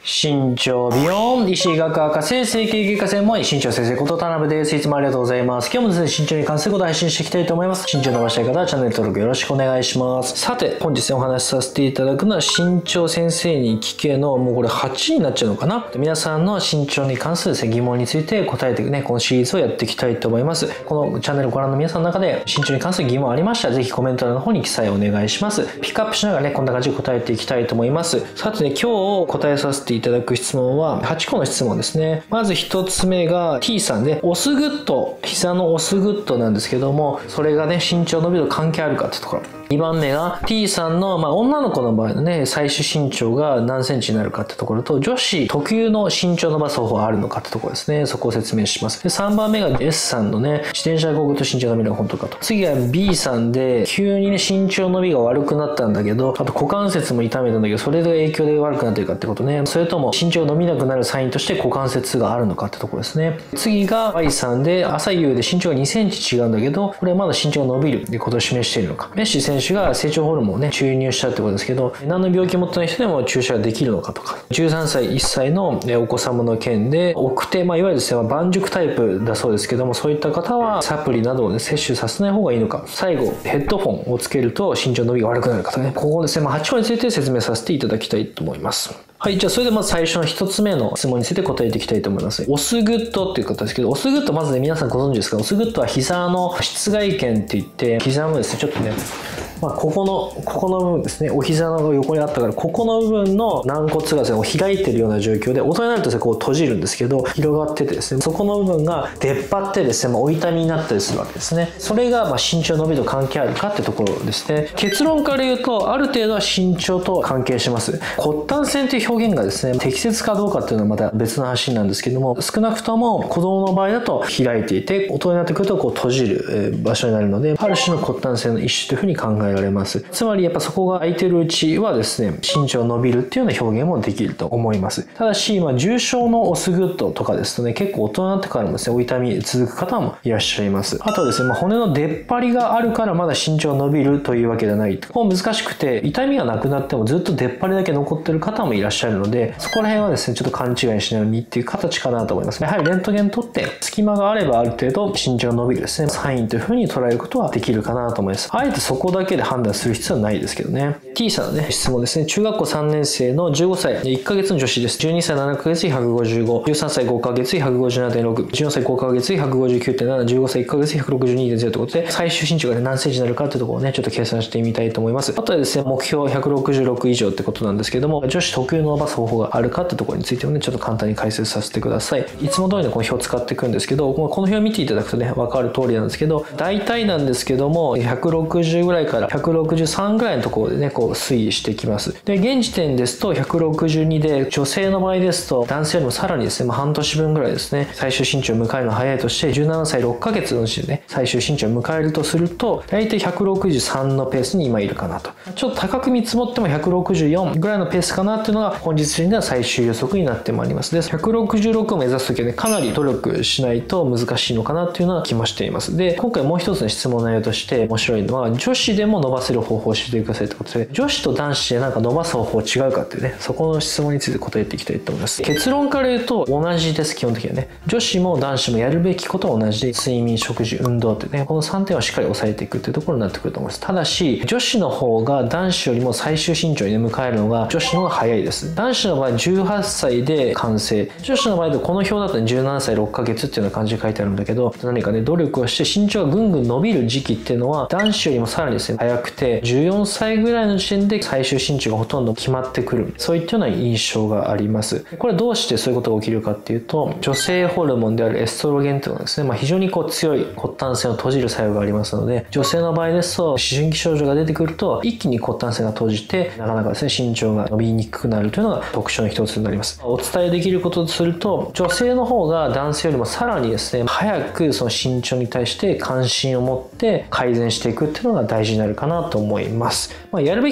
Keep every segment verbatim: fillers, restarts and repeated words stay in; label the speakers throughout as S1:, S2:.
S1: 身長ビヨン医師医学博士整形外科専門医身長先生こと田辺です。いつもありがとうございます。今日もですね、身長に関することを配信していきたいと思います。身長伸ばしたい方はチャンネル登録よろしくお願いします。さて、本日お話しさせていただくのは身長先生に聞けのもうこれはちになっちゃうのかな。皆さんの身長に関する疑問について答えていくね、このシリーズをやっていきたいと思います。このチャンネルをご覧の皆さんの中で身長に関する疑問ありましたら、ぜひコメント欄の方に記載お願いします。ピックアップしながらね、こんな感じで答えていきたいと思います。さてね、今日答えさせていただく質問ははちこの質問ですね。まずひとつめが T さんで、オスグッド、膝のオスグッドなんですけども、それがね、身長伸びる関係あるかってところ。にばんめが T さんの、まあ、女の子の場合のね、最終身長が何センチになるかってところと、女子特有の身長伸ばす方法あるのかってところですね。そこを説明します。で、さんばんめが S さんのね、自転車でこぐと身長伸びるのが本当かと。次が B さんで、急にね、身長伸びが悪くなったんだけど、あと股関節も痛めたんだけど、それで影響で悪くなってるかってことね。それとも身長が伸びなくなるサインとして股関節があるのかってところですね。次が Y さんで、朝夕で身長がにセンチ違うんだけど、これはまだ身長が伸びるってことを示しているのか。メッシ選手が成長ホルモンをね、注入したってことですけど、何の病気を持ってない人でも注射ができるのかとか。じゅうさんさい、いっさいのお子様の件で、奥手、まあ、いわゆるですね、盤熟タイプだそうですけども、そういった方はサプリなどをね、摂取させない方がいいのか。最後、ヘッドフォンをつけると身長伸びが悪くなるかとかね。ここですね、まあ、はちこについて説明させていただきたいと思います。はい。じゃあ、それでまず最初の一つ目の質問について答えていきたいと思います。オスグッドっていう方ですけど、オスグッドまずね、皆さんご存知ですか？オスグッドは膝の室外腱って言って、膝のですね、ちょっとね、まあ、ここの、ここの部分ですね、お膝の横にあったから、ここの部分の軟骨がですね、開いてるような状況で、大人になるとですね、こう閉じるんですけど、広がっててですね、そこの部分が出っ張ってですね、まあ、お痛みになったりするわけですね。それが、まあ、身長伸びと関係あるかってところですね。結論から言うと、ある程度は身長と関係します。骨端線という表現がですね、適切かどうかっていうのはまた別の話なんですけども、少なくとも子供の場合だと開いていて、大人になってくるとこう閉じる場所になるので、ある種の骨端線の一種というふうに考えられます。つまりやっぱそこが空いてるうちはですね、身長伸びるっていうような表現もできると思います。ただし、まあ、重症のオスグッドとかですとね、結構大人になってからもですね、お痛み続く方もいらっしゃいます。あとはですね、まあ、骨の出っ張りがあるからまだ身長伸びるというわけではない。ここ難しくて、痛みがなくなってもずっと出っ張りだけ残ってる方もいらっしゃるので、そこら辺はですね、ちょっと勘違いしないようにっていう形かなと思います。やはりレントゲン取って隙間があればある程度身長が伸びるですね、サインというふうに捉えることはできるかなと思います。あえてそこだけで判断する必要はないですけどね。T さんのね、質問ですね。中学校さんねん生のじゅうごさい、いっかげつの女子です。じゅうにさいななかげつ、ひゃくごじゅうご、じゅうさんさいごかげつ、ひゃくごじゅうななてんろく、じゅうよんさいごかげつ、ひゃくごじゅうきゅうてんなな、じゅうごさいいっかげつ、ひゃくろくじゅうにてんゼロということで、最終身長が、ね、何センチになるかというところをね、ちょっと計算してみたいと思います。あとはですね、目標ひゃくろくじゅうろく以上ってことなんですけども、女子特有の伸ばす方法があるかってところについてもね、ちょっと簡単に解説させてください。いつも通りのこの表を使っていくんですけど、この表を見ていただくとね、わかる通りなんですけど、大体なんですけども、ひゃくろくじゅうぐらいからひゃくろくじゅうさんぐらいのところでね、こう推移してきます。で、現時点ですとひゃくろくじゅうにで、女性の場合ですと男性よりもさらにですね、まあ、半年分ぐらいですね、最終身長を迎えるのが早いとして、じゅうななさいろっかげつのうちでね、最終身長を迎えるとすると、大体ひゃくろくじゅうさんのペースに今いるかなと。ちょっと高く見積もってもひゃくろくじゅうよんぐらいのペースかなっていうのが本日時点では最終予測になってまいります。で、ひゃくろくじゅうろくを目指すときはね、かなり努力しないと難しいのかなっていうのは気もしています。で、今回もう一つの質問内容として面白いのは、女子でも伸ばせる方法を教えてくださいってことで、女子と男子でなんか伸ばす方法違うかっていうね、そこの質問について答えていきたいと思います。結論から言うと同じです、基本的にはね。女子も男子もやるべきことは同じで、睡眠、食事、運動ってね、このさんてんをしっかり押さえていくっていうところになってくると思います。ただし、女子の方が男子よりも最終身長に、ね、迎えるのが女子の方が早いです。男子の場合じゅうはっさいで完成。女子の場合でこの表だとじゅうななさいろっかげつっていうような感じで書いてあるんだけど、何かね、努力をして身長がぐんぐん伸びる時期っていうのは男子よりもさらにですね、早くて、じゅうよんさいぐらいの時点で最終身長がほとんど決まってくる。そういったような印象があります。これどうしてそういうことが起きるかっていうと、女性ホルモンであるエストロゲンというのはですね、まあ、非常にこう強い骨端線を閉じる作用がありますので、女性の場合ですと思春期症状が出てくると一気に骨端線が閉じて、なかなかですね、身長が伸びにくくなるというのが特徴の一つになります。お伝えできることとすると、女性の方が男性よりもさらにですね、早くその身長に対して関心を持って改善していくっていうのが大事になるかなと思います。まあ、やるべき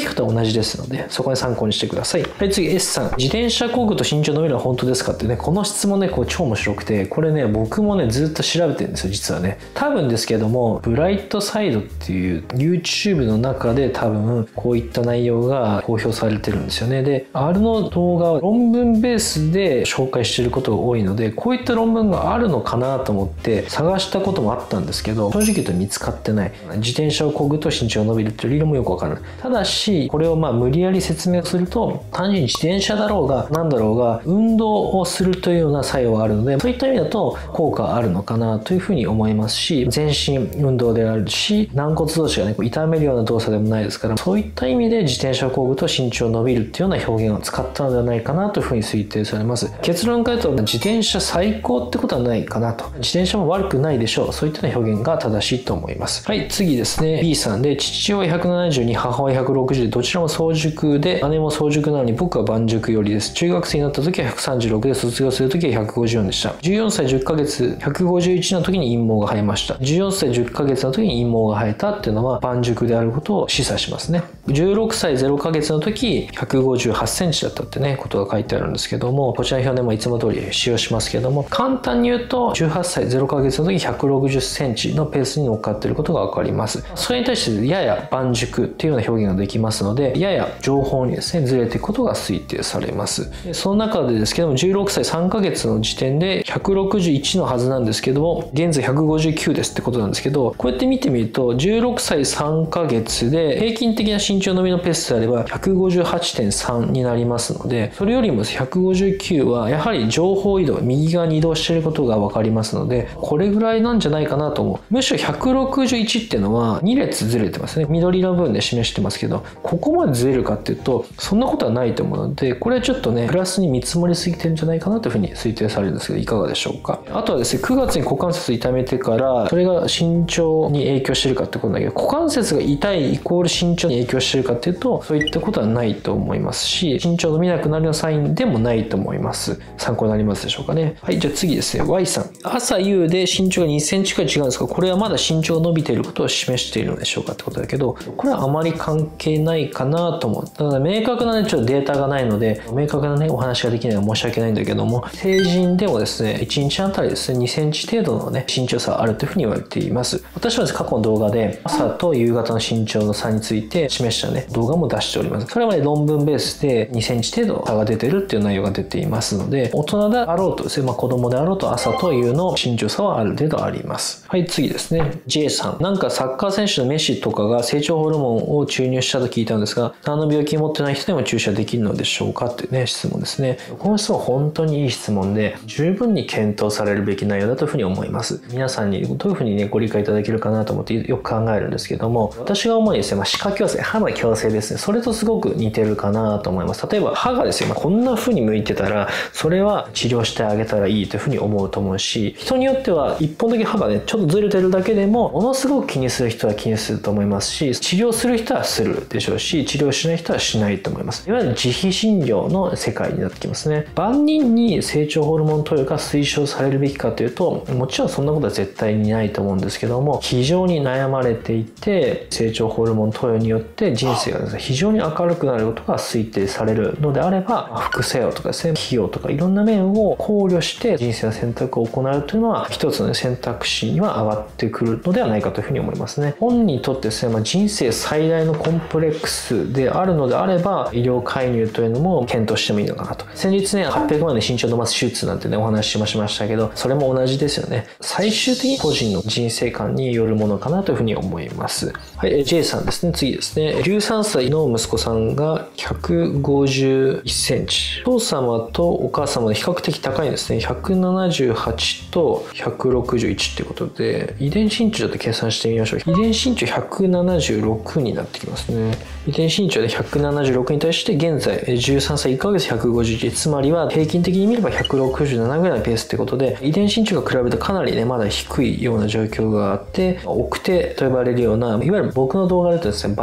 S1: き方は同じですので、そこに参考にしてください。はい、次 エス さん。自転車工具と身長伸びるのは本当ですかってね、この質問ね、こう超面白くて、これね、僕もね、ずっと調べてるんですよ、実はね。多分ですけども、ブライトサイドっていう YouTube の中で多分、こういった内容が公表されてるんですよね。で、R の動画は論文ベースで紹介していることが多いので、こういった論文があるのかなと思って探したこともあったんですけど、正直言うと見つかってない。自転車を漕ぐと身長が伸びるっていう理論もよくわからない。ただし、これをまあ無理やり説明すると、単純に自転車だろうが何だろうが運動をするというような作用があるので、そういった意味だと効果があるのかなというふうに思いますし、全身運動であるし、軟骨同士がね、こう痛めるような動作でもないですから、そういった意味で自転車を漕ぐと身長伸びるっていうような表現を使ったのではないかなというふうに推定されます。結論から言うと、自転車最高ってことはないかなと。自転車も悪くないでしょう。そういったような表現が正しいと思います。はい、次ですね。B さんで、父親ひゃくななじゅうに、母親ひゃくろくじゅうで、どちらも早熟で、姉も早熟なのに僕は晩熟よりです。中学生になった時はひゃくさんじゅうろくで、卒業する時はひゃくごじゅうよんでした。じゅうよんさいじゅっかげつ、ひゃくごじゅういちの時に陰毛が生えました。じゅうよんさいじゅっかげつの時に陰毛が生えたっていうのは晩熟であることを示唆しますね。じゅうろくさいゼロかげつの時、ひゃくごじゅうはちセンチだったってね、ことが書いてあるんですけども、こちらの表でもいつも通り使用しますけども、簡単に言うと、じゅうはっさいゼロかげつの時ひゃくろくじゅっセンチのペースに乗っかっていることがわかります。それに対してやや晩熟っていうような表現ができますので、やや情報にですね、ずれていくことが推定されます。その中でですけども、じゅうろくさいさんかげつの時点でひゃくろくじゅういちのはずなんですけども、現在ひゃくごじゅうきゅうですってことなんですけど、こうやって見てみると、じゅうろくさいさんかげつで平均的な身長伸びのペースであれば ひゃくごじゅうはちてんさん になりますので、それよりもひゃくごじゅうきゅうはやはり情報移動、右側に移動していることがわかりますので、これぐらいなんじゃないかなと思う。むしろひゃくろくじゅういちっていうのはに列ずれてますね。緑の部分で示してますけど、ここまでずれるかっていうと、そんなことはないと思うので、これはちょっとね、プラスに見積もりすぎてるんじゃないかなというふうに推定されるんですけど、いかがでしょうか。あとはですね、くがつに股関節痛めてから、それが身長に影響してるかってことだけど、股関節が痛いイコール身長に影響してるかっていうと、そういったことはないと思いますし、身長伸びなくなるのサインでもないと思います。参考になりますでしょうかね。はい、じゃあ次ですね。Y さん。朝夕で身長がにセンチくらい違うんですが、これはまだ身長が伸びていることを示しているのでしょうかってことだけど、これはあまり関係ないかなと思う。ただ明確な、ね、ちょっとデータがないので、明確なね、お話ができないのは申し訳ないんだけども、成人でもですね、いちにちあたりですね、にセンチ程度のね、身長差があるというふうに言われています。私はですね、過去の動画で、朝と夕方の身長の差について示したね、動画も出しております。それはね、論文ベースでにセンチ程度差が出てるっていう内容が出ていますので、大人であろうとですね、まあ子供であろうと朝と夕の身長差はある程度あります。はい、次ですね。J さん。なんかサッカー選手のメッシとかが成長ホルモンを注入したと聞いたんですが、何の病気を持ってない人でも注射できるのでしょうかっていうね、質問ですね。この質問は本当にいい質問で、十分に検討されるべき内容だというふうに思います。皆さんにどういうふうにね、ご理解いただけるかなと思ってよく考えるんですけども、私が思うにですね、まあ、歯科矯正、歯の矯正ですね。それとすごく似てるかなと思います。例えば歯がですね、まあ、こんな風に向いてたら、それは治療してあげたらいいというふうに思うと思うし、人によっては一本だけ歯がね、ちょっとずれてるだけでも、ものすごく気にする人は気にすると思いますし、治療する人はするでしょうし、治療しない人はしないと思います。いわゆる自費診療の世界になってきますね。万人に成長ホルモン投与が推奨されるべきかというと、もちろんそんなことは絶対にないと思うんですけども、非常に悩まれていて、成長ホルモン投与によって人生がですね、非常に明るくなることが推定されるのであれば、副作用とかですね、費用とかいろんな面を考慮して人生の選択を行うというのは、一つの、ね、選択肢には上がってくるのではないかというふうに思いますね。本にとってですね、まあ、人生最大のコンプレックスであるのであれば、医療介入というのも検討してもいいのかなと。先日ね、はっぴゃくまんで身長伸ばす手術なんてね、お話ししましたけど、それも同じですよね。最終的に個人の人生観によるものかなというふうに思います。はい、J さんですね。次ですね。じゅうさんさいの息子さんがひゃくごじゅういちセンチ。お父様とお母様で比較的高いんですね。ひゃくななじゅうはちとひゃくろくじゅういちってことで、遺伝身長ちょっと計算してみましょう。遺伝身長ひゃくななじゅうろくになってきますね。遺伝身長でひゃくななじゅうろくに対して現在じゅうさんさいいっかげつひゃくごじゅういち、つまりは平均的に見ればひゃくろくじゅうななぐらいのペースってことで、遺伝身長が比べるとかなりね、まだ低いような状況があって、奥手と呼ばれるような、いわゆる僕の動画だとですね、晩熟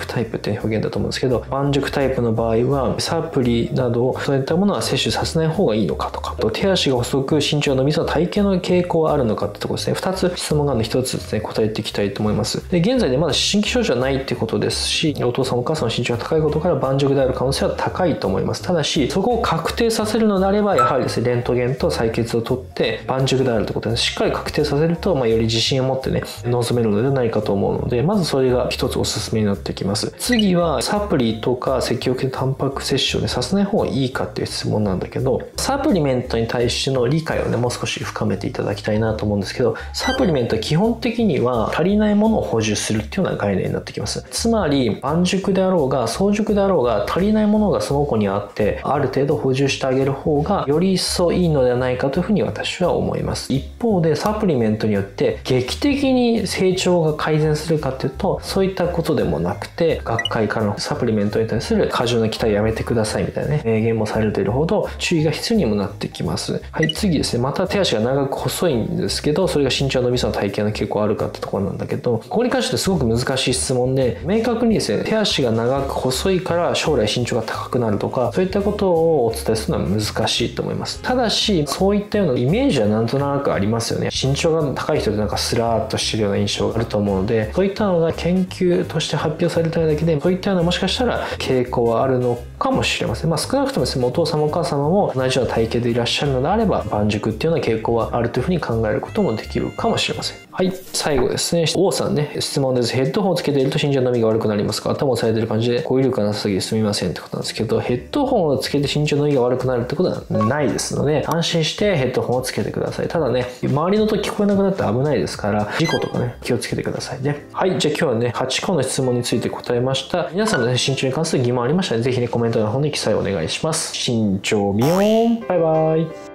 S1: タイプっていう表現だと思うんですけど、盤熟タイプの場合はサプリなどそういったものは摂取させない方がいいのかとか、あと手足が細く身長の伸びそうな体型の傾向はあるのかってところですね。ふたつ質問があるのでひとつですね答えていきたいと思います。で現在でまだ思春期症状はないっていうことですし、お父さんお母さんの身長が高いことから盤熟である可能性は高いと思います。ただしそこを確定させるのであれば、やはりですねレントゲンと採血を取って盤熟であるということでしっかり確定させると、まあ、より自信を持ってね臨めるのではないかと思うので、まずそれが一つおすすめになってきます。次はサプリとか積極的なタンパク摂取をねさせない方がいいかっていう質問なんだけど、サプリメントに対しての理解をねもう少し深めていただきたいなと思うんですけど、サプリメントは基本的には足りないものを補充するっていうような概念になってきます。つまり盤熟であろうが早熟であろうが足りないものがその子にあって、ある程度補充してあげる方がより一層いいのではないかというふうに私は思います。一方でサプリメントによって劇的に成長が改善するかっていうと、そういったことでもなくて、学会からのサプリメントに対する過剰な期待やめてくださいみたいなね明言もされているほど注意が必要にもなってきます。はい、次ですね。また手足が長く細いんですけど、それが身長伸びそうな体型の傾向あるかってところなんだけど、ここに関してすごく難しい質問で、明確にですね手足が長く細いから将来身長が高くなるとか、そういったことをお伝えするのは難しいと思います。ただしそういったようなイメージはなんとなくありますよね。身長が高い人ってなんかスラーっとしてるような印象があると思うので、そういったのが研究として発表されただけで、そういったようなもしかしたら傾向はあるのかもしれません。まあ少なくともですねお父様お母様も同じような体型でいらっしゃるのであれば、盤熟っていうような傾向はあるというふうに考えることもできるかもしれません。はい、最後ですね。王さんね、質問です。ヘッドホンをつけていると身長の伸びが悪くなりますか？頭を押さえてる感じで語彙力がなさすぎてすみませんってことなんですけど、ヘッドホンをつけて身長の伸びが悪くなるってことはないですので、安心してヘッドホンをつけてください。ただね、周りの音聞こえなくなって危ないですから、事故とかね、気をつけてくださいね。はい、じゃあ今日はね、はちこの質問について答えました。皆さんの、ね、身長に関する疑問ありましたら、ぜひね、コメントの方に記載お願いします。身長見よーん。バイバイ。